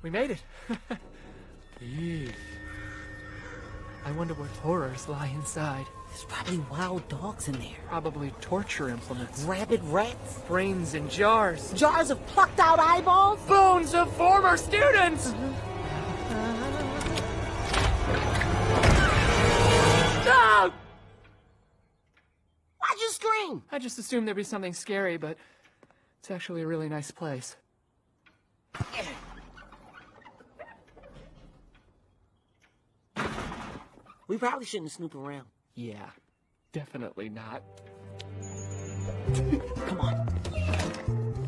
We made it. Eesh. I wonder what horrors lie inside. There's probably wild dogs in there. Probably torture implements. Rabid rats. Brains in jars. Jars of plucked out eyeballs. Bones of former students! Ah! Why'd you scream? I just assumed there'd be something scary, but it's actually a really nice place. We probably shouldn't snoop around. Yeah, definitely not. Come on.